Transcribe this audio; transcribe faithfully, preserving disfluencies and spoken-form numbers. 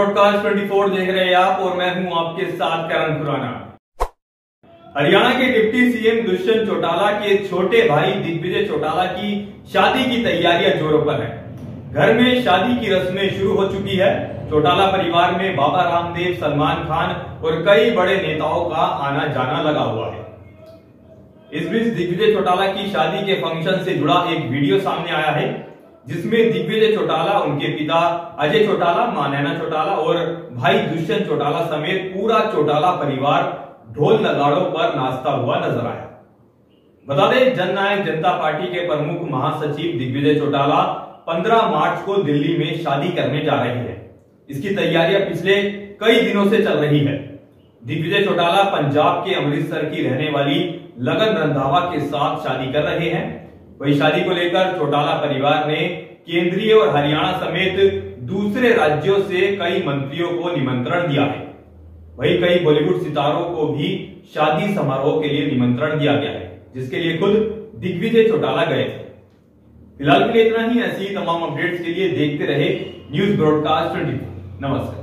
Broadcast चौबीस देख रहे हैं आप और मैं हूं आपके साथ करण खुराना। हरियाणा के डिप्टी सीएम दुष्यंत चौटाला के छोटे भाई दिग्विजय चौटाला की शादी की तैयारियां जोरों पर है। घर में शादी की रस्में शुरू हो चुकी है। चौटाला परिवार में बाबा रामदेव, सलमान खान और कई बड़े नेताओं का आना जाना लगा हुआ है। इस बीच दिग्विजय चौटाला की शादी के फंक्शन से जुड़ा एक वीडियो सामने आया है, जिसमें दिग्विजय चौटाला, उनके पिता अजय चौटाला, मां नैना चौटाला और भाई दुष्यंत चौटाला समेत पूरा चौटाला परिवार ढोल नगाड़ों पर नाचता हुआ नजर आया। बता दें, जननायक जनता पार्टी के प्रमुख महासचिव दिग्विजय चौटाला पंद्रह मार्च को दिल्ली में शादी करने जा रहे हैं। इसकी तैयारियां पिछले कई दिनों से चल रही है। दिग्विजय चौटाला पंजाब के अमृतसर की रहने वाली लगन रंधावा के साथ शादी कर रहे हैं। वही शादी को लेकर चौटाला परिवार ने केंद्रीय और हरियाणा समेत दूसरे राज्यों से कई मंत्रियों को निमंत्रण दिया है। वही कई बॉलीवुड सितारों को भी शादी समारोह के लिए निमंत्रण दिया गया है, जिसके लिए खुद दिग्विजय चौटाला गए थे। फिलहाल के लिए इतना ही। ऐसी तमाम अपडेट्स के लिए देखते रहे न्यूज ब्रॉडकास्ट चौबीस। नमस्कार।